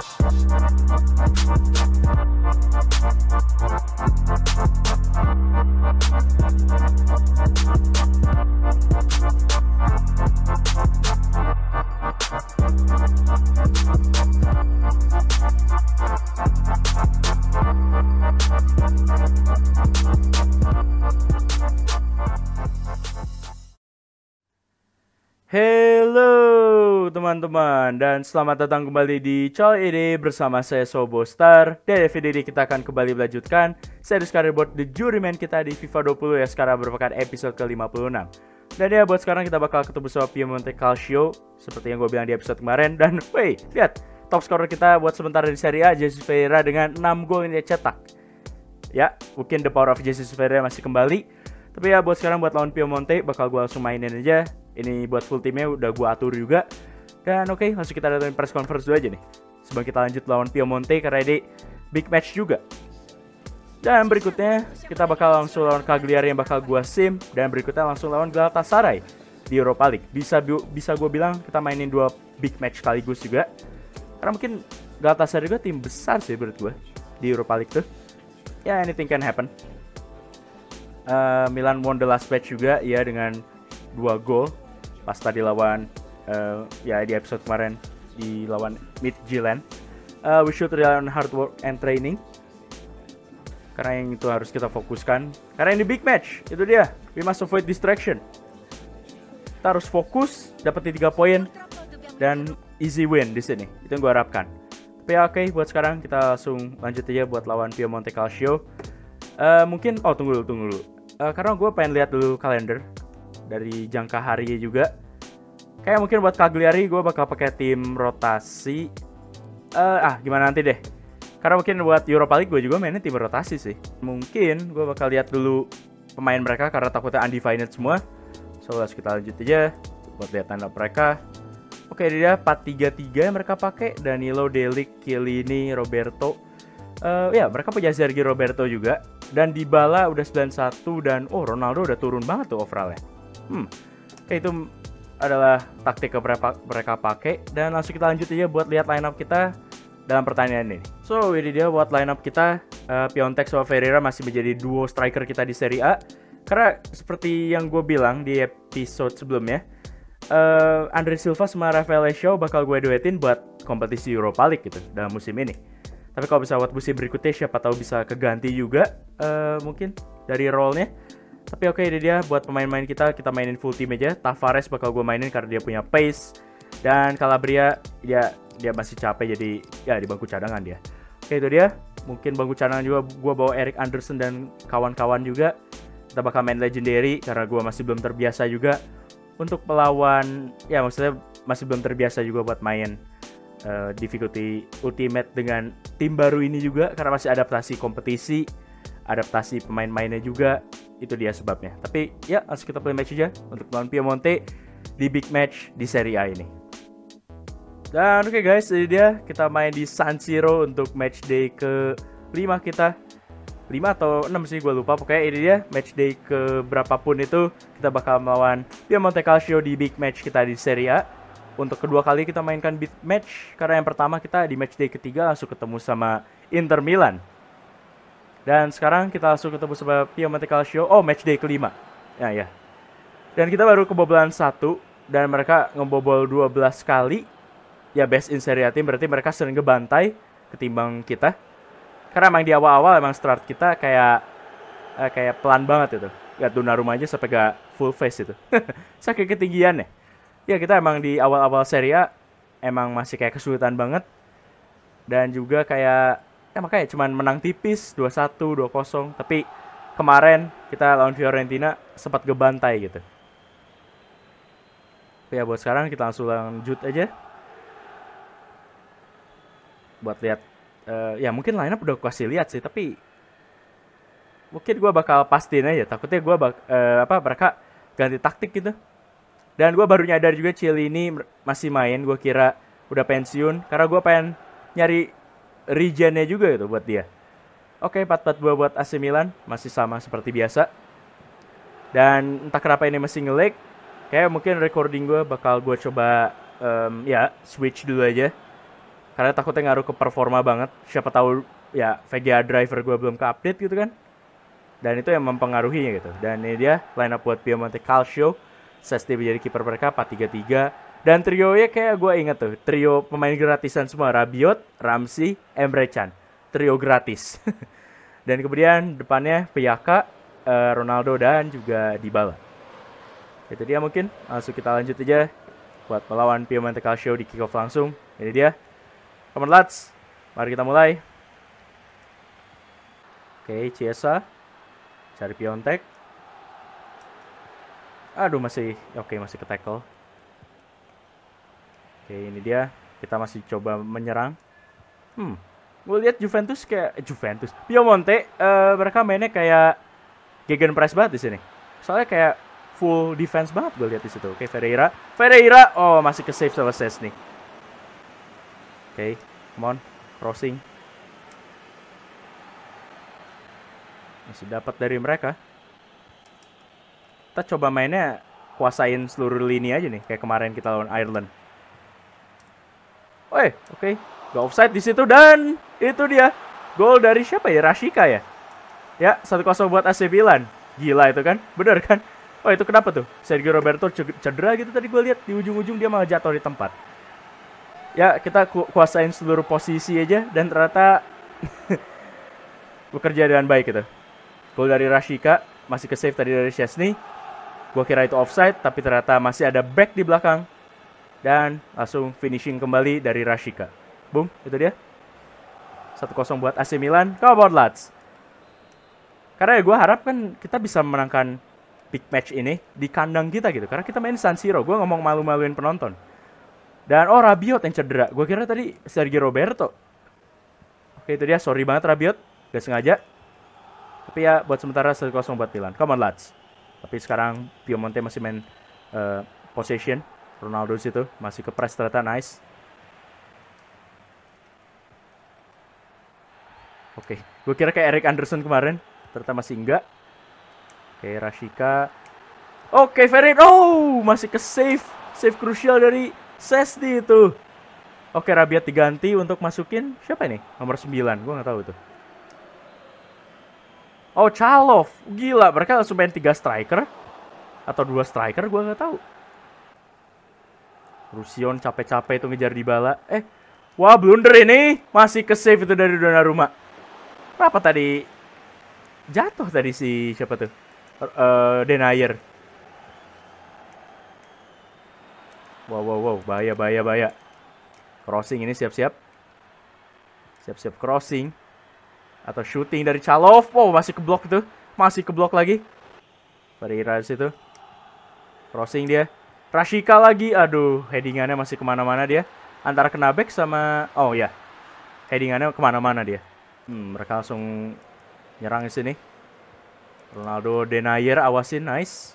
Halo teman-teman, dan selamat datang kembali di channel ini bersama saya Sobostar. Dan video ini kita akan kembali melanjutkan series career board The Juryman kita di FIFA 20 ya, sekarang merupakan episode ke-56. Dan ya, buat sekarang kita bakal ketemu sama Piemonte Calcio seperti yang gue bilang di episode kemarin. Dan wey, lihat top scorer kita buat sementara di Serie A, Jesus Ferreira dengan 6 gol yang dia cetak. Ya, mungkin the power of Jesus Ferreira masih kembali. Tapi ya, buat sekarang buat lawan Piemonte bakal gue langsung mainin aja. Ini buat full timnya udah gue atur juga. Dan oke, langsung kita datangin press conference dulu aja nih, sebelum kita lanjut lawan Piemonte karena ini big match juga. Dan berikutnya kita bakal langsung lawan Cagliari yang bakal gue sim. Dan berikutnya langsung lawan Galatasaray di Europa League. Bisa gue bilang kita mainin dua big match sekaligus juga, karena mungkin Galatasaray juga tim besar sih menurut gue di Europa League tuh. Ya, anything can happen. Milan won the last match juga ya dengan 2 gol pas tadi lawan ya di episode kemarin di lawan Midtjylland. We should rely on hard work and training, karena yang itu harus kita fokuskan karena ini big match. Itu dia, we must avoid distraction. Kita harus fokus dapetin 3 poin dan easy win di sini, itu yang gue harapkan. Tapi ya, oke, buat sekarang kita langsung lanjut aja buat lawan Piemonte Calcio. Mungkin tunggu dulu karena gue pengen lihat dulu kalender dari jangka harinya juga. Kayak mungkin buat Cagliari gue bakal pakai tim rotasi. Gimana nanti deh. Karena mungkin buat Europa League gue juga mainnya tim rotasi sih. Mungkin gue bakal lihat dulu pemain mereka karena takutnya undivided semua. So langsung kita lanjut aja buat lihat tanda mereka. Oke, dia 4-3-3 mereka pakai. Danilo, Delic, Chiellini, Roberto. Ya, mereka punya Sergio Roberto juga. Dan Dybala udah 91 dan Ronaldo udah turun banget tuh overallnya. Oke, itu adalah taktik yang mereka pakai. Dan langsung kita lanjut aja buat lihat lineup kita dalam pertandingan ini. So, ini dia buat lineup kita. Piontek sama Ferreira masih menjadi duo striker kita di Serie A. Karena seperti yang gue bilang di episode sebelumnya, Andre Silva sama Rafael Leao bakal gue duetin buat kompetisi Europa League gitu dalam musim ini. Tapi kalau bisa buat musim berikutnya siapa tahu bisa keganti juga mungkin dari role-nya. Tapi oke, ini dia buat pemain-pemain kita mainin full team aja. Tavares bakal gue mainin karena dia punya pace. Dan Calabria dia masih capek jadi ya di bangku cadangan dia. Oke, itu dia. Mungkin bangku cadangan juga gue bawa Erik Anderson dan kawan-kawan juga. Kita bakal main legendary karena gue masih belum terbiasa juga untuk melawan, ya maksudnya masih belum terbiasa juga buat main difficulty ultimate dengan tim baru ini juga karena masih adaptasi kompetisi, adaptasi pemain-mainnya juga. Itu dia sebabnya. Tapi ya, langsung kita play match aja untuk lawan Piemonte di big match di Serie A ini. Dan oke guys, ini dia kita main di San Siro untuk match day ke-5 kita. 5 atau 6 sih, gue lupa. Pokoknya ini dia match day ke berapapun itu kita bakal melawan Piemonte Calcio di big match kita di Serie A. Untuk kedua kali kita mainkan big match karena yang pertama kita di match day ketiga langsung ketemu sama Inter Milan. Dan sekarang kita langsung ketemu sama Piemonte Calcio. Match day kelima. Ya. Dan kita baru kebobolan 1 dan mereka ngebobol 12 kali. Ya, best in Serie A team, berarti mereka sering ngebantai ketimbang kita. Karena emang di awal-awal emang start kita kayak pelan banget itu. Lihat Donnarumma aja sampai gak full face itu. Saking ketinggian ya. Ya, kita emang di awal-awal Serie A emang masih kayak kesulitan banget. Dan juga kayak makanya cuman menang tipis 2-1, 2-0. Tapi kemarin kita lawan Fiorentina sempat ngebantai gitu. Ya, buat sekarang kita langsung lanjut aja buat lihat. Ya mungkin lineup udah gue kasih lihat sih, tapi mungkin gue bakal pastiin aja. Takutnya gue mereka ganti taktik gitu. Dan gue baru nyadar juga Chiellini masih main. Gue kira udah pensiun karena gue pengen nyari regennya juga gitu buat dia. Oke, 4-4-2 buat AC Milan masih sama seperti biasa. Dan entah kenapa ini masih nge-lag. Kayak mungkin recording gue bakal gue coba switch dulu aja. Karena takutnya ngaruh ke performa banget. Siapa tahu ya VGA driver gue belum ke-update gitu kan. Dan itu yang mempengaruhinya gitu. Dan ini dia line up buat Piemonte Calcio. Szczęsny menjadi kiper mereka 4-3-3. Dan trio-nya kayak gue inget tuh. Trio pemain gratisan semua. Rabiot, Ramsey, Emre Can. Trio gratis. Dan kemudian depannya Piyaka, Ronaldo dan juga Dybala. Itu dia mungkin. Langsung kita lanjut aja buat melawan Piemonte Calcio di kick off langsung. Ini dia. Come on lads. Mari kita mulai. Oke, Chiesa. Cari Piontek. Aduh masih masih ke tackle. Oke, ini dia. Kita masih coba menyerang. Gue lihat Juventus Piemonte mereka mainnya kayak gegenpress banget di sini. Soalnya kayak full defense banget gue lihat di situ. Oke, Ferreira. Oh, masih ke save sama Szczęsny. Oke, come on. Crossing. Masih dapat dari mereka. Kita coba mainnya kuasain seluruh lini aja nih. Kayak kemarin kita lawan Ireland. Oke. Gak offside di situ. Dan itu dia. Gol dari siapa ya? Rashica ya? Ya, 1-0 buat AC Milan. Gila itu kan? Bener kan? Oh, itu kenapa tuh? Sergio Roberto cedera gitu tadi gue lihat. Di ujung-ujung dia malah jatuh di tempat. Ya, kita kuasain seluruh posisi aja. Dan ternyata bekerja dengan baik gitu. Gol dari Rashica. Masih ke save tadi dari Szczęsny. Gue kira itu offside. Tapi ternyata masih ada back di belakang. Dan langsung finishing kembali dari Rashica. Boom, itu dia. 1-0 buat AC Milan. Come on lads. Karena ya gue harap kan kita bisa menangkan big match ini di kandang kita gitu. Karena kita main San Siro. Gue ngomong malu-maluin penonton. Dan Rabiot yang cedera. Gue kira tadi Sergio Roberto. Oke, itu dia. Sorry banget Rabiot. Gak sengaja. Tapi ya buat sementara 1-0 buat Milan. Come on lads. Tapi sekarang Piemonte masih main possession. Ronaldo situ masih ke press ternyata. Nice. Oke, gue kira kayak Eric Anderson kemarin. Ternyata masih enggak. Oke, Rashica. Oke, Ferreira. Oh, masih ke save. Save krusial dari Szczęsny itu. Oke, Rabiot diganti untuk masukin. Siapa ini? Nomor 9. Gue gak tahu itu. Oh, Chalov. Gila, mereka langsung main 3 striker. Atau 2 striker, gue gak tahu. Rusion capek-capek itu ngejar Dybala. Wah, blunder ini. Masih ke save itu dari Donnarumma. Kenapa tadi jatuh tadi si siapa tuh? Denayer. Wow, bahaya. Crossing ini siap-siap. Siap-siap crossing. Atau shooting dari Chalov. Wow, masih keblok tuh. Masih keblok lagi. Ferreira di situ. Crossing dia. Rashica lagi. Aduh, headingannya masih kemana-mana dia. Antara kena back sama... Oh ya. Headingannya kemana-mana dia. Mereka langsung nyerang di sini. Ronaldo, Denayer, awasin, nice.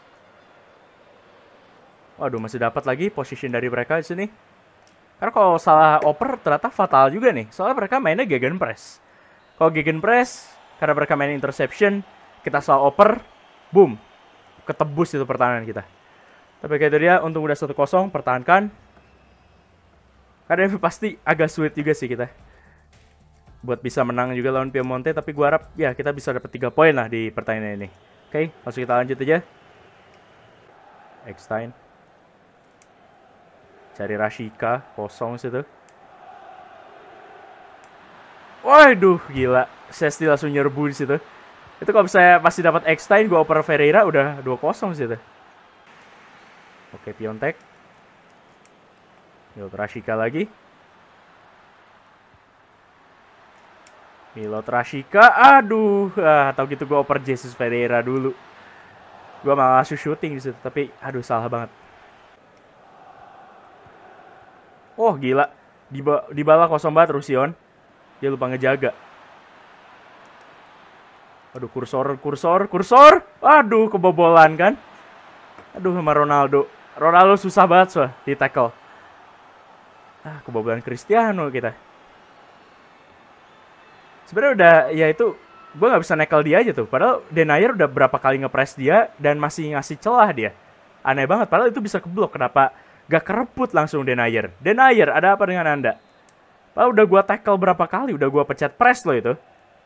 Waduh, masih dapat lagi position dari mereka di sini. Karena kalau salah oper ternyata fatal juga nih. Soalnya mereka mainnya gegenpress. Kalau gegenpress, karena mereka main interception, kita salah oper, boom, ketebus itu pertahanan kita. Tapi kayak itu dia, untung udah 1-0, pertahankan. Karena pasti agak sulit juga sih kita buat bisa menang juga lawan Piemonte. Tapi gue harap ya kita bisa dapat 3 poin lah di pertandingan ini. Oke, langsung kita lanjut aja. Eckstein. Cari Rashica, kosong situ. Waduh, gila. Szczęsny langsung nyerbu di situ. Itu kalau saya masih dapat Eckstein, gue oper Ferreira udah 2-0 situ. Oke, Piontek. Milot Rashica lagi. Milot Rashica. Aduh, tau gitu gue oper Jesus Ferreira dulu. Gue malah langsung shooting di situ, tapi aduh salah banget. Oh, gila. Dybala kosong banget Rusion. Dia lupa ngejaga. Aduh, kursor. Aduh, kebobolan kan. Aduh, sama Ronaldo. Ronaldo susah banget soalnya di tackle. Kebobolan Cristiano kita. Sebenarnya udah, ya itu, gue gak bisa nekel dia aja tuh. Padahal Denayer udah berapa kali ngepress dia dan masih ngasih celah dia. Aneh banget, padahal itu bisa keblok. Kenapa gak kerebut langsung Denayer? Denayer, ada apa dengan Anda? Udah gua tackle berapa kali, udah gua pencet press loh itu.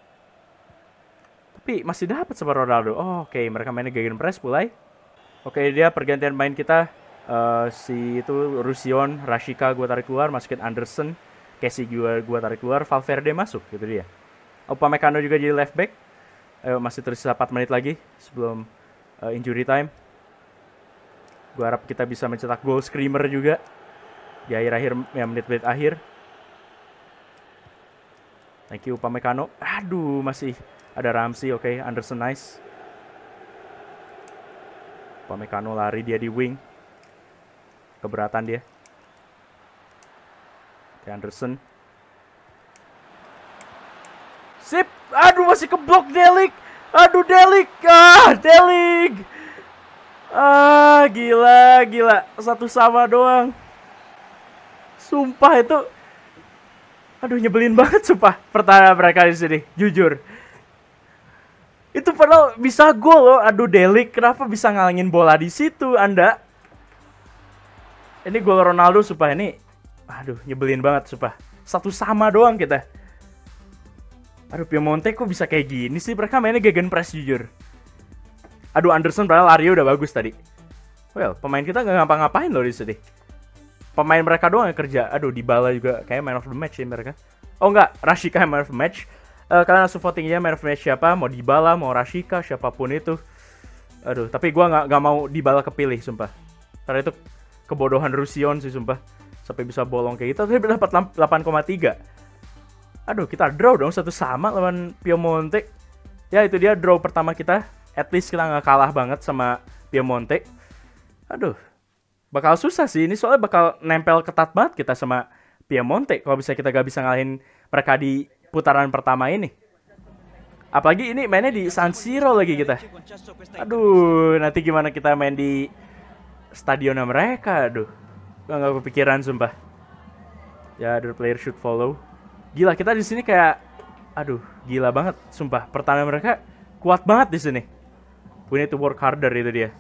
Tapi masih dapat sama Ronaldo. Oh, oke, mereka mainnya gegen press mulai. Oke, dia pergantian main kita. Si itu Rusion, Rashika gua tarik keluar, masukin Anderson, Casey gua tarik keluar, Valverde masuk gitu dia. Upamecano juga jadi left back. Masih tersisa 4 menit lagi sebelum injury time. Gua harap kita bisa mencetak gol screamer juga di akhir-akhir, ya menit-menit akhir. Thank you Upamecano. Aduh, masih ada Ramsey. Oke, Anderson nice. Upamecano lari dia di wing. Keberatan dia. Oke, Anderson. Sip. Aduh, masih keblok Delik. Aduh, Delik. Delik. Gila. Satu sama doang. Sumpah itu. Aduh, nyebelin banget sumpah pertahanan mereka di sini, jujur. Itu padahal bisa gol loh. Aduh, Delik, kenapa bisa ngalangin bola di situ, Anda? Ini gol Ronaldo sumpah ini. Aduh, nyebelin banget sumpah. Satu sama doang kita. Aduh, Piemonte kok bisa kayak gini sih? Mereka mainnya gegen press jujur. Aduh, Anderson padahal lari udah bagus tadi. Well, pemain kita nggak ngapa-ngapain loh di sini. Pemain mereka doang yang kerja. Aduh, Dybala juga kayak man of the match ya mereka. Oh enggak, Rashika man of the match. Kalian langsung votingnya man of the match siapa? Mau Dybala, mau Rashika, siapapun itu. Aduh, tapi gua nggak mau Dybala kepilih sumpah. Karena itu kebodohan Rusion sih sumpah. Sampai bisa bolong kayak gitu. Tapi dapat 8,3. Aduh, kita draw dong satu sama lawan Piemonte. Ya, itu dia draw pertama kita. At least kita nggak kalah banget sama Piemonte. Aduh, bakal susah sih ini soalnya bakal nempel ketat banget kita sama Piemonte. Kalau bisa kita gak bisa ngalahin mereka di putaran pertama ini. Apalagi ini mainnya di San Siro lagi kita. Aduh, nanti gimana kita main di stadionnya mereka. Aduh, gua nggak kepikiran sumpah. Ya, the player should follow. Gila, kita di sini kayak, aduh, gila banget, sumpah. Pertahanan mereka kuat banget di sini. We need to work harder itu dia.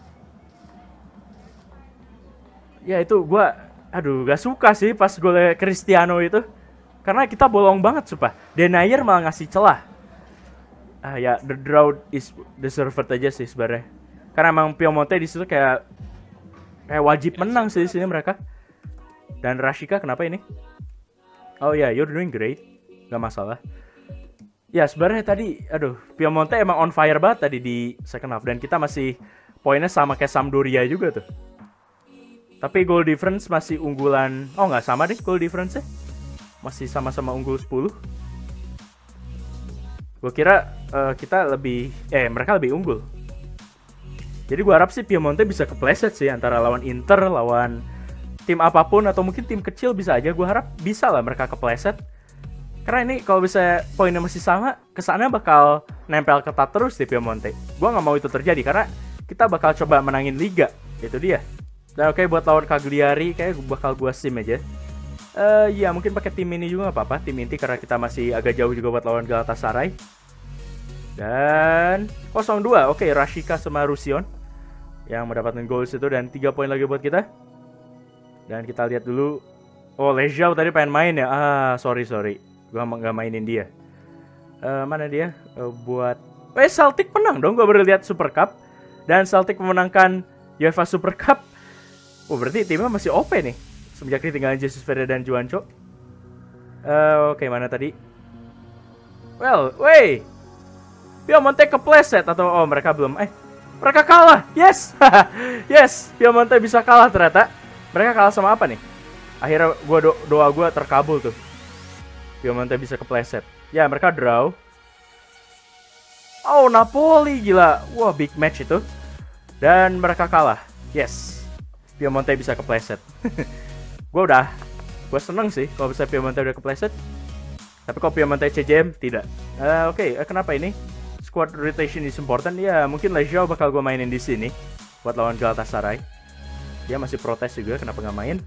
Ya itu aduh, gak suka sih pas golnya Cristiano itu. Karena kita bolong banget, sumpah. Denayer malah ngasih celah. Ya, the draw is deserved aja sih sebenarnya. Karena emang Piemonte di situ kayak wajib menang sih di sini mereka. Dan Rashika kenapa ini? Oh ya, you're doing great. Gak masalah. Ya, sebenarnya tadi, aduh, Piemonte emang on fire banget tadi di second half. Dan kita masih poinnya sama kayak Sampdoria juga tuh. Tapi goal difference masih unggulan. Oh, nggak sama deh goal difference-nya. Masih sama-sama unggul 10. Gue kira kita lebih... mereka lebih unggul. Jadi gue harap sih Piemonte bisa kepleset sih. Antara lawan Inter, lawan tim apapun atau mungkin tim kecil bisa aja. Gue harap bisa lah mereka kepleset. Karena ini kalau bisa poinnya masih sama, kesannya bakal nempel ketat terus di Piemonte. Gue nggak mau itu terjadi karena kita bakal coba menangin Liga. Itu dia. Dan oke, buat lawan Cagliari kayak bakal gue sim aja. Ya mungkin pakai tim ini juga nggak apa-apa, tim inti karena kita masih agak jauh juga buat lawan Galatasaray. Dan 0-2, oke, Rashika sama Rusion yang mendapatkan gol itu dan 3 poin lagi buat kita. Dan kita lihat dulu. Oh, Lejao tadi pengen main ya. Sorry. Gua nggak mainin dia. Mana dia? Buat Celtic menang dong. Gua baru lihat Super Cup. Dan Celtic memenangkan UEFA Super Cup. Oh, berarti timnya masih OP nih. Semenjak ditinggalin Jesus Ferreira dan Juancho. Oke, mana tadi? Well, Piemonte kepleset atau mereka belum. Mereka kalah. Yes. Yes, Piemonte bisa kalah ternyata. Mereka kalah sama apa nih? Akhirnya doa gue terkabul tuh. Piemonte bisa kepleset. Ya, mereka draw. Oh, Napoli gila. Wah, big match itu. Dan mereka kalah. Yes. Piemonte bisa kepleset. Gue seneng sih kalau bisa Piemonte udah kepleset. Tapi kalau Piemonte CJM tidak. Oke, kenapa ini? Squad rotation is important. Ya, mungkin Lejao bakal gue mainin di sini buat lawan Galatasaray. Dia masih protes juga kenapa nggak main.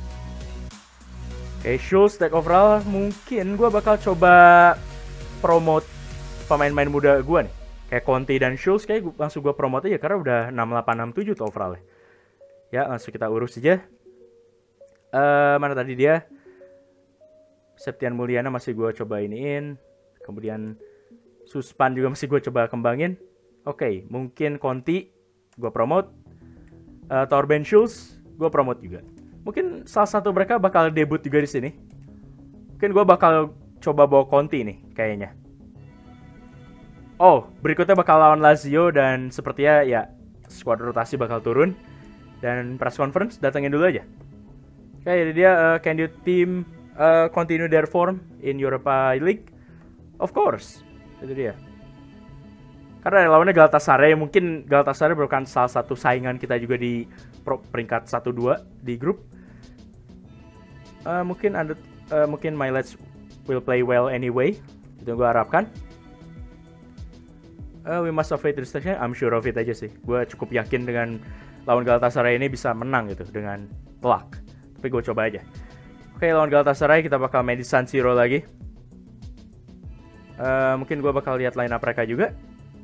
Oke, Schulz take overall. Mungkin gue bakal coba promote pemain-pemain muda gue nih. Kayak Conte dan Schulz kayak langsung gue promote aja karena udah 6867 tuh overall. Ya, langsung kita urus aja. Mana tadi dia? Septian Mulyana masih gue coba iniin. Kemudian Suspan juga masih gue coba kembangin. Oke, mungkin Conti gue promote. Torben Schulz gue promote juga. Mungkin salah satu mereka bakal debut juga di sini. Mungkin gue bakal coba bawa Conti nih kayaknya. Oh, berikutnya bakal lawan Lazio dan sepertinya ya squad rotasi bakal turun. Dan press conference datangin dulu aja. Oke, jadi dia can you team continue their form in Europa League? Of course. Itu dia. Karena lawannya Galatasaray, mungkin Galatasaray merupakan salah satu saingan kita juga di peringkat 1-2 di grup. Mungkin my lads will play well anyway. Itu gue harapkan. We must have faith in this station. I'm sure of it aja sih. Gue cukup yakin dengan lawan Galatasaray ini bisa menang gitu dengan luck. Tapi gue coba aja. Oke, lawan Galatasaray kita bakal main di San Siro lagi. Mungkin gue bakal lihat line up mereka juga.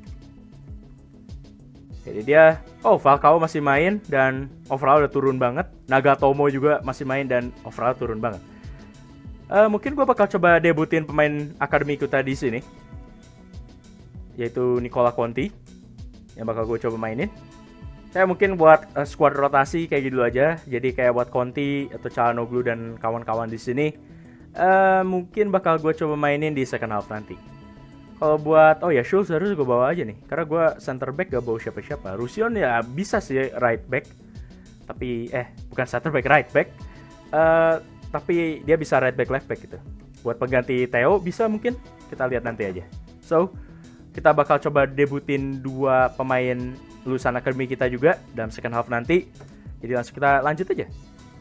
Jadi dia, Falcao masih main dan overall udah turun banget. Nagatomo juga masih main dan overall turun banget. Mungkin gue bakal coba debutin pemain akademi kita di sini, yaitu Nicola Conti, yang bakal gue coba mainin. Saya mungkin buat squad rotasi kayak gitu aja. Jadi kayak buat Conti atau Calhanoglu dan kawan-kawan di sini, mungkin bakal gue coba mainin di second half nanti. Kalau buat Schulz harus gue bawa aja nih, karena gue center back gak bawa siapa-siapa. Rusion ya bisa sih right back, tapi bukan center back, right back. Tapi dia bisa right back left back gitu. Buat pengganti Theo bisa mungkin, kita lihat nanti aja. So kita bakal coba debutin 2 pemain lulusan akademi kita juga dalam second half nanti. Jadi langsung kita lanjut aja.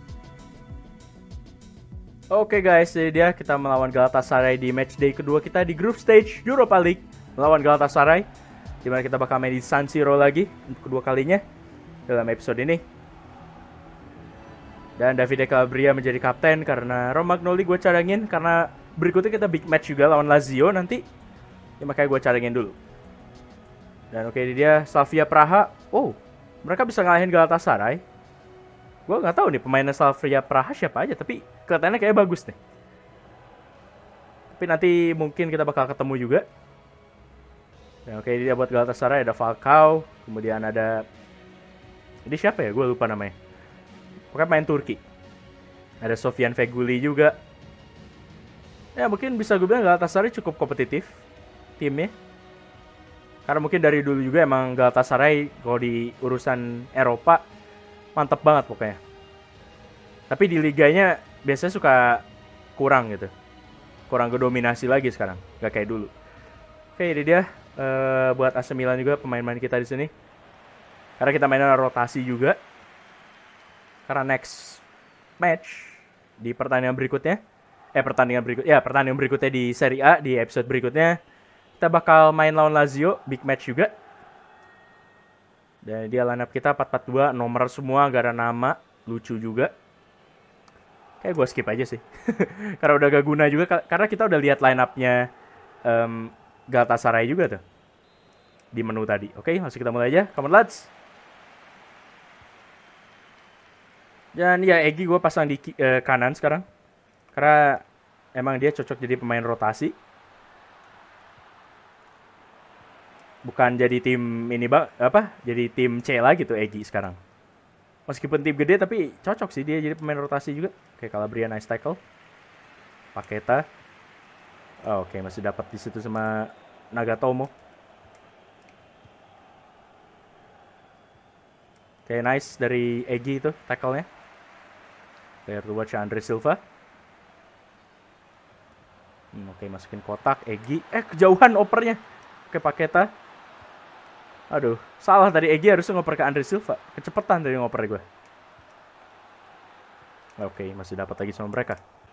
Oke guys, jadi dia kita melawan Galatasaray di matchday kedua kita di group stage Europa League. Melawan Galatasaray, dimana kita bakal main di San Siro lagi untuk kedua kalinya dalam episode ini. Dan Davide Calabria menjadi kapten karena Romagnoli gue cadangin, karena berikutnya kita big match juga lawan Lazio nanti. Ya makanya gue cadangin dulu. Dan oke, dia Slavia Praha. Mereka bisa ngalahin Galatasaray. Gue nggak tahu nih pemainnya Slavia Praha siapa aja, tapi kelihatannya kayak bagus nih. Tapi nanti mungkin kita bakal ketemu juga. Dan oke, dia buat Galatasaray ada Falcao, kemudian ada ini siapa ya? Gue lupa namanya. Pokoknya main Turki. Ada Sofian Feguli juga. Ya mungkin bisa gue bilang Galatasaray cukup kompetitif timnya. Karena mungkin dari dulu juga emang Galatasaray kalau di urusan Eropa mantep banget pokoknya. Tapi di liganya biasanya suka kurang gitu. Kurang kedominasi lagi sekarang, gak kayak dulu. Oke, ini dia buat AC Milan juga pemain-pemain kita di sini. Karena kita mainnya rotasi juga. Karena next match di pertandingan berikutnya, pertandingan berikutnya di Serie A di episode berikutnya kita bakal main lawan Lazio, big match juga. Dan dia line up kita 4-4-2, nomor semua, gak ada nama, lucu juga. Kayak gue skip aja sih. Karena udah gak guna juga, karena kita udah lihat line up-nya Galatasaray juga tuh di menu tadi. Oke, langsung kita mulai aja. Come on lads. Dan ya Egy gue pasang di kanan sekarang. Karena emang dia cocok jadi pemain rotasi. Bukan jadi tim ini jadi tim C lagi tuh Egy sekarang. Meskipun tim gede tapi cocok sih dia jadi pemain rotasi juga. Kayak Calabria nice tackle. Paqueta. Oke, masih dapat di situ sama Nagatomo. Oke, nice dari Egy itu tackle-nya. Player to watch Andre Silva. Oke, masukin kotak Egy. Kejauhan opernya. Oke, Paqueta. Aduh, salah tadi Egy harusnya ngoper ke Andre Silva. Kecepatan dari ngoper gue. Oke, masih dapat lagi sama mereka.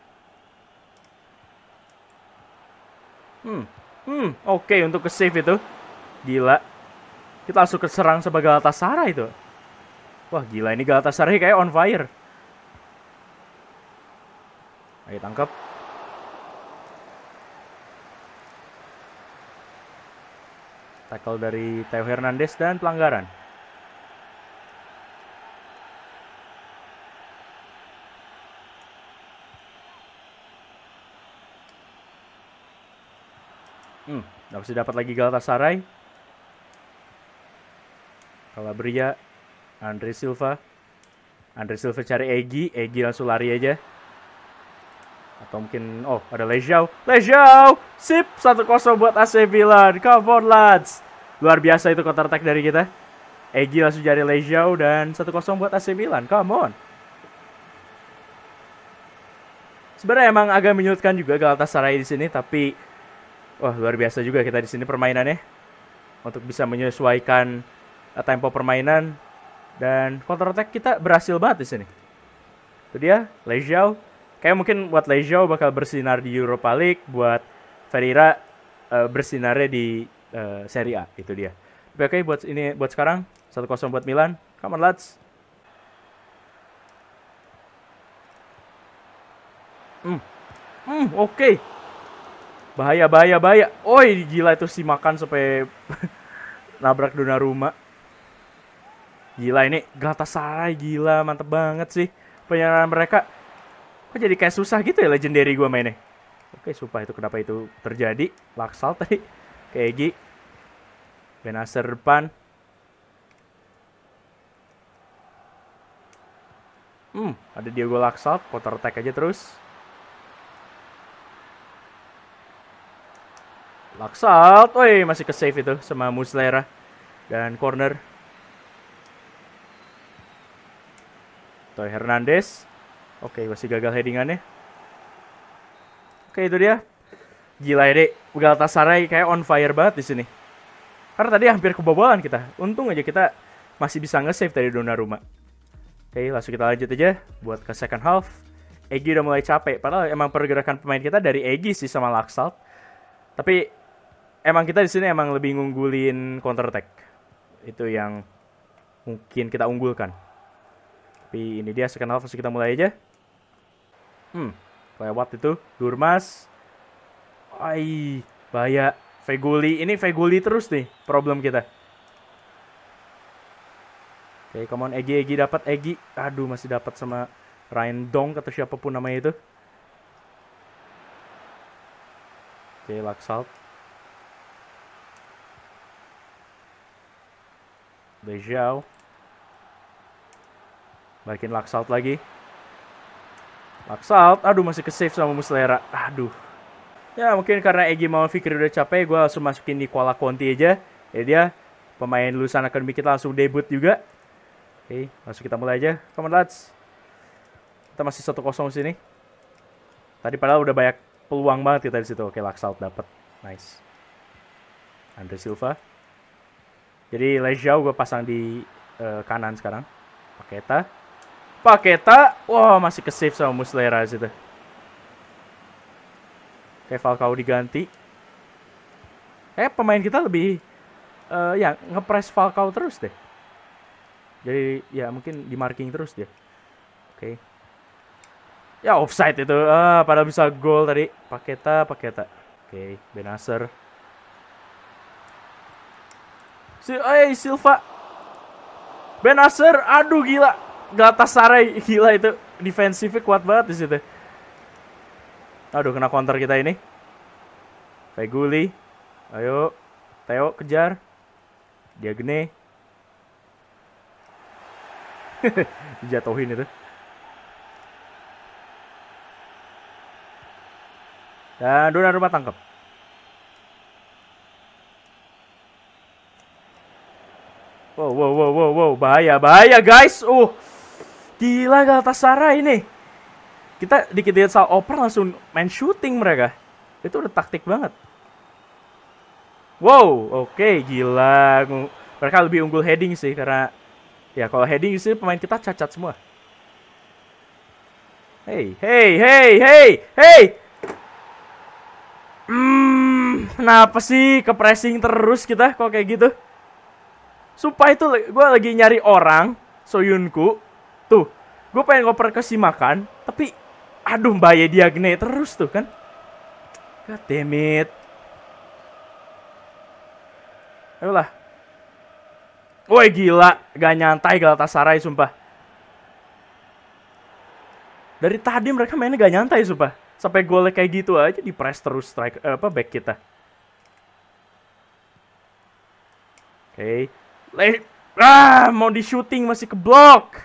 Oke, untuk ke save itu. Gila. Kita langsung keserang sebagai Galatasaray itu. Wah, gila ini Galatasaray kayak on fire. Ayo tangkap. Tackle dari Theo Hernandez dan pelanggaran. Masih dapat lagi Galatasaray. Calabria, Andre Silva cari Egy langsung lari aja. Atau mungkin, ada Lejao, sip, 1-0 buat AC Milan. Come on lads, luar biasa itu counter attack dari kita. Egy langsung cari Lejao dan 1-0 buat AC Milan. Come on. Sebenarnya emang agak menyulitkan juga Galatasaray di sini, tapi luar biasa juga kita di sini permainannya untuk bisa menyesuaikan tempo permainan, dan counter attack kita berhasil banget di sini. Itu dia Lejao. Kayak mungkin buat Lejao bakal bersinar di Europa League, buat Ferreira bersinarnya di Serie A. Itu dia. Tapi oke, buat sekarang 1-0 buat Milan. Come on lads. Oke. Bahaya. Gila itu si makan sampai nabrak Donnarumma. Gila ini Galatasaray, gila mantep banget sih penyerang mereka. Kok jadi kayak susah gitu ya legendary gue mainnya. Oke, sumpah itu kenapa itu terjadi. Laksal tadi Egy, Benacer depan. Ada Diego Laksal, counter attack aja terus. Laksal, masih ke save itu sama Muslera. Dan corner. Toy Hernandez. Oke, masih gagal headingannya. Oke, itu dia. Gila ya, Dek. Galatasaray kayak on fire banget di sini. Karena tadi hampir kebobolan kita. Untung aja kita masih bisa nge-save dari Donnarumma. Oke, langsung kita lanjut aja buat ke second half. Egy udah mulai capek. Padahal emang pergerakan pemain kita dari Egy sih sama Laksal. Tapi emang kita di sini emang lebih ngunggulin counter attack. Itu yang mungkin kita unggulkan. Tapi ini dia second half, langsung kita mulai aja. Lewat itu Durmaz. Bahaya. Feguli, ini Feguli terus nih problem kita. Oke, come on Egy dapat Egy. Aduh, masih dapat sama Ryan Dong atau siapapun namanya itu. Oke, Laksal. Lejao. Balikin Laksal lagi. Laksal, aduh masih ke save sama Muslera. Aduh. Ya mungkin karena Egy mau pikir udah capek, gue langsung masukin Nicola Conti aja. Ya dia pemain lulusan akademi kita langsung debut juga. Oke, langsung kita mulai aja. Come on lads. Kita masih 1-0 sini. Tadi padahal udah banyak peluang banget kita di situ. Oke, Laksal dapat. Nice. Andre Silva. Jadi Lejao gue pasang di kanan sekarang. Paketa, wah masih ke save sama Muslera situ. Kayak Falcao diganti. Pemain kita lebih ngepress Falcao terus deh. Jadi ya mungkin di marking terus dia. Oke. Ya offside itu. Padahal bisa gol tadi. Paketa. Oke, Benacer. Silva. Benacer, aduh gila. Galatasaray gila itu, defensifnya kuat banget di situ. Aduh, kena counter kita ini. Feguli. Ayo, Theo kejar. Diagne. Dijatuhin itu. Dan Donnarumma tangkap. Wow, bahaya guys. Gila Galatasaray ini. Kita dikit-dikit salah oper langsung main shooting mereka. Itu udah taktik banget. Wow, oke, gila. Mereka lebih unggul heading sih karena ya kalau heading sih pemain kita cacat semua. Hey. Kenapa sih ke pressing terus kita kok kayak gitu? Sumpah itu gue lagi nyari orang, Soyunku. Tuh, gue pengen ngoper ke si makan, tapi aduh bahaya Diagne terus tuh kan. God damn it. Ayolah. Woi gila, gak nyantai Galatasaray sumpah. Dari tadi mereka mainnya gak nyantai sumpah. Sampai golnya kayak gitu aja di press terus back kita. Oke. Mau di shooting masih keblok.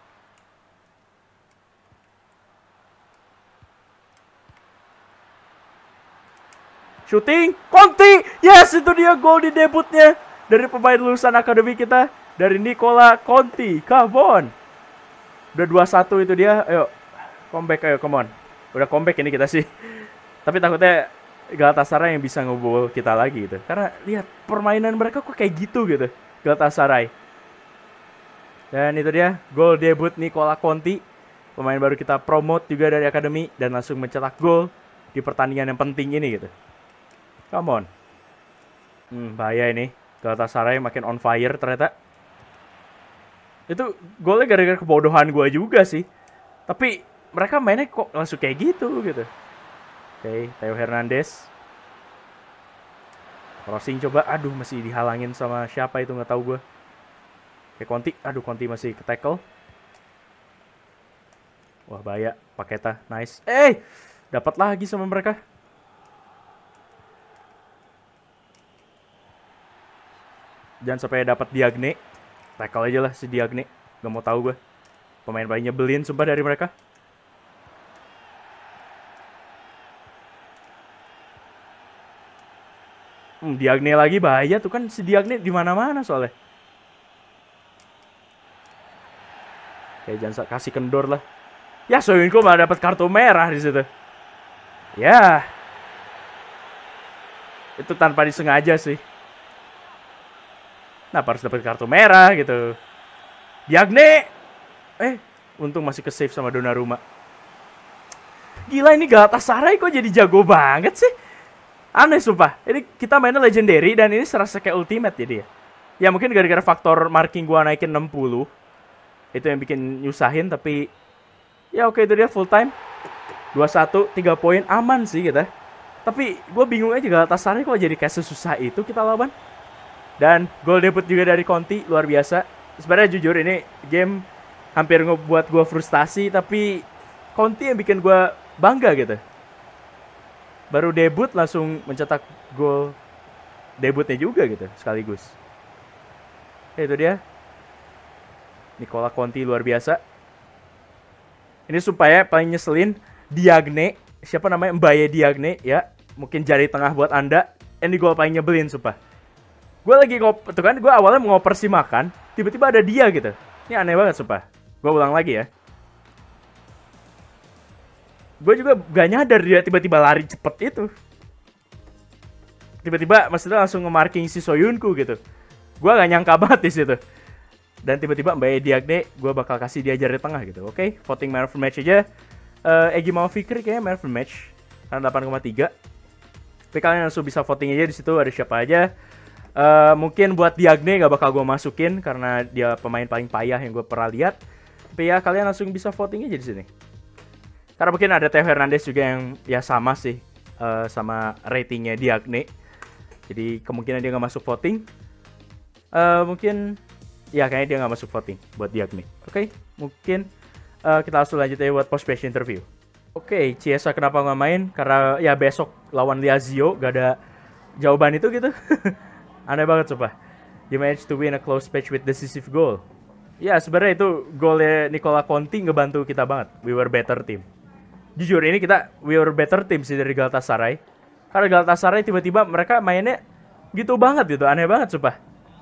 Shooting, Conti. Yes, itu dia gol di debutnya dari pemain lulusan akademi kita, dari Nicola Conti. Come on. Udah 2-1 itu dia. Ayo, comeback, ayo, come on. Udah comeback ini kita sih. Tapi takutnya Galatasaray yang bisa ngebobol kita lagi gitu. Karena lihat permainan mereka kok kayak gitu gitu. Galatasaray. Dan itu dia gol debut Nicola Conti. Pemain baru kita promote juga dari akademi dan langsung mencetak gol di pertandingan yang penting ini gitu. Come on. Bahaya ini. Galatasaray makin on fire ternyata. Itu golnya gara-gara kebodohan gue juga sih. Tapi mereka mainnya kok langsung kayak gitu gitu. Oke, Theo Hernandez. Crossing coba. Aduh, masih dihalangin sama siapa itu nggak tahu gue. Oke, Conti. Aduh, Conti masih ke tackle. Wah, bahaya. Paketa, nice. Dapat lagi sama mereka. Jangan sampai dapat Diagne. Tackle aja lah si Diagne. Gak mau tahu gue. Pemain paling nyebelin sumpah dari mereka. Diagne lagi bahaya tuh kan, si Diagne di mana-mana soalnya. Oke, jangan kasih kendor lah. Ya, Soyuncu malah dapat kartu merah di situ. Ya. Itu tanpa disengaja sih. Nah, harus dapat kartu merah gitu. Diagne. Untung masih ke save sama Donnarumma. Gila, ini Galatasaray kok jadi jago banget sih. Aneh sumpah. Ini kita mainnya legendary dan ini serasa kayak ultimate jadi ya. Ya mungkin gara-gara faktor marking gua naikin 60. Itu yang bikin nyusahin, tapi ya oke, itu dia full time. 2-1, 3 poin, aman sih kita. Tapi gue bingung aja Galatasaray kok jadi kayak sesusah itu kita lawan. Dan gol debut juga dari Conti, luar biasa. Sebenarnya jujur ini game hampir ngebuat gue frustasi, tapi Conti yang bikin gue bangga gitu. Baru debut langsung mencetak gol debutnya juga gitu sekaligus. Itu dia. Nicola Conti luar biasa. Ini supaya paling nyeselin Diagne, siapa namanya, Mbaye Diagne ya. Mungkin jari tengah buat Anda. Ini gol paling nyebelin sumpah. Gue lagi tuh kan, gue awalnya mau ngoper si makan, tiba-tiba ada dia gitu. Ini aneh banget sumpah. Gue ulang lagi ya. Gue juga gak nyadar dia tiba-tiba lari cepet itu. Tiba-tiba maksudnya langsung nge-marking si Soyuncu gitu. Gue gak nyangka banget di situ. Dan tiba-tiba Mbaye Diagne gue bakal kasih dia jari tengah gitu. Oke, voting man of the match aja. Egy Maung Fikri kayaknya man of the match karena 8,3. Tapi kalian langsung bisa voting aja di situ ada siapa aja. Mungkin buat Diagne gak bakal gue masukin karena dia pemain paling payah yang gue pernah lihat. Tapi ya kalian langsung bisa voting aja di sini. Karena mungkin ada Theo Hernandez juga yang ya sama sih sama ratingnya Diagne. Jadi kemungkinan dia nggak masuk voting. Mungkin ya kayaknya dia nggak masuk voting buat Diagne. Oke, mungkin kita langsung lanjut aja buat post match interview. Oke, Chiesa kenapa nggak main? Karena ya besok lawan Lazio gak ada jawaban itu gitu. Aneh banget sumpah. He managed to win a close match with decisive goal. Ya sebenarnya itu golnya Nicola Conti ngebantu kita banget. We were better team. Jujur ini we were better team sih dari Galatasaray. Karena Galatasaray tiba-tiba mereka mainnya gitu banget gitu, aneh banget sumpah.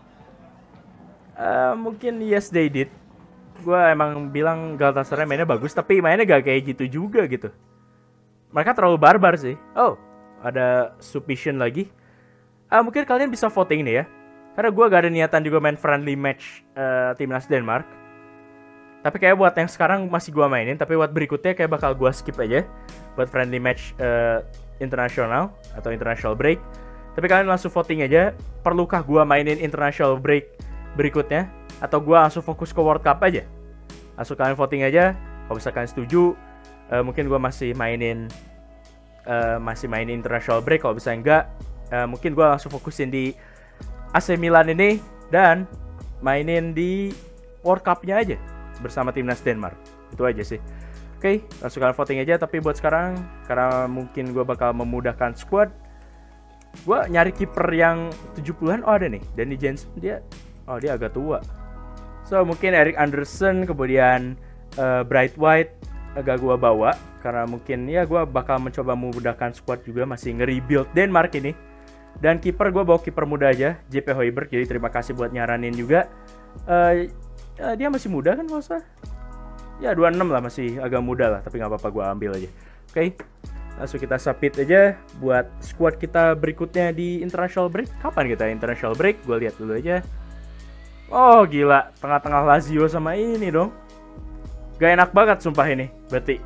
Mungkin yes they did. Gue emang bilang Galatasaray mainnya bagus, tapi mainnya gak kayak gitu juga gitu. Mereka terlalu barbar sih. Oh, ada submission lagi. Mungkin kalian bisa voting nih ya. Karena gue gak ada niatan juga main friendly match timnas Denmark. Tapi kayak buat yang sekarang masih gue mainin, tapi buat berikutnya kayak bakal gue skip aja. Buat friendly match internasional atau international break. Tapi kalian langsung voting aja. Perlukah gue mainin international break berikutnya? Atau gue langsung fokus ke World Cup aja? Langsung kalian voting aja. Kalau misalkan setuju, mungkin gue masih mainin international break. Kalau misalnya enggak, mungkin gue langsung fokusin di AC Milan ini dan mainin di World Cup-nya aja bersama timnas Denmark. Itu aja sih. Oke, langsung kalian voting aja. Tapi buat sekarang, karena mungkin gue bakal memudahkan squad, Gue nyari kiper yang 70-an. Oh ada nih, Danny Jensen. Dia agak tua. So mungkin Eric Anderson, kemudian Bright White agak gue bawa. Karena mungkin ya gue bakal mencoba memudahkan squad juga. Masih nge-rebuild Denmark ini. Dan kiper gue bawa kiper muda aja, JP Højbjerg. Jadi terima kasih buat nyaranin juga. Dia masih muda kan nggak usah. Ya 26 lah, masih agak muda lah. Tapi nggak apa-apa, gue ambil aja. Oke. Langsung kita submit aja buat squad kita berikutnya di international break. Kapan kita international break? Gue lihat dulu aja. Oh gila, tengah-tengah Lazio sama ini dong. Gak enak banget sumpah ini. Berarti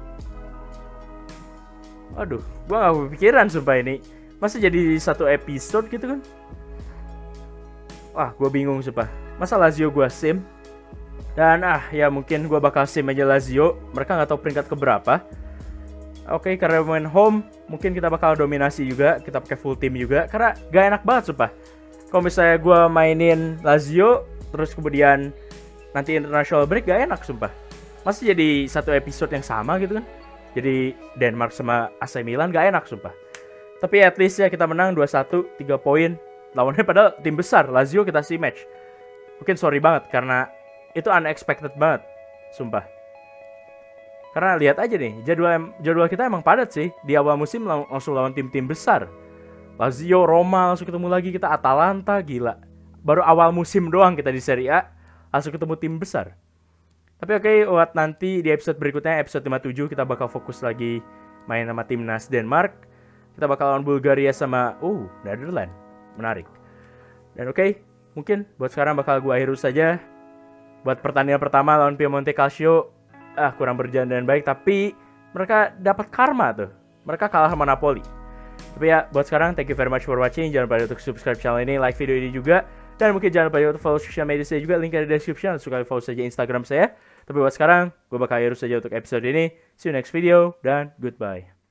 aduh, gue gak kepikiran sumpah ini. Masa jadi satu episode gitu kan? Wah, gue bingung sumpah. Masa Lazio gue sim? Dan ya mungkin gue bakal sim aja Lazio. Mereka gak tahu peringkat keberapa. Oke, karena main home, mungkin kita bakal dominasi juga. Kita pakai full team juga. Karena gak enak banget sumpah. Kalau misalnya gue mainin Lazio, terus kemudian nanti international break, gak enak sumpah. Masa jadi satu episode yang sama gitu kan? Jadi Denmark sama AC Milan gak enak sumpah. Tapi at least ya kita menang 2-1, 3 poin. Lawannya padahal tim besar, Lazio kita sih match. Mungkin sorry banget karena itu unexpected banget, sumpah. Karena lihat aja nih, jadwal kita emang padat sih. Di awal musim langsung lawan tim-tim besar. Lazio, Roma langsung ketemu lagi, kita Atalanta, gila. Baru awal musim doang kita di Serie A, langsung ketemu tim besar. Tapi oke, buat nanti di episode berikutnya, episode 57, kita bakal fokus lagi main sama timnas Denmark. Kita bakal lawan Bulgaria sama Netherlands. Menarik. Dan oke, mungkin buat sekarang bakal gue akhiri saja. Buat pertandingan pertama lawan Piemonte Calcio, kurang berjalan dengan baik. Tapi mereka dapat karma tuh. Mereka kalah sama Napoli. Tapi ya, buat sekarang, thank you very much for watching. Jangan lupa untuk subscribe channel ini, like video ini juga. Dan mungkin jangan lupa untuk follow social media saya juga, link ada di description. Suka follow saja Instagram saya. Tapi buat sekarang, gue bakal akhiri saja untuk episode ini. See you next video, dan goodbye.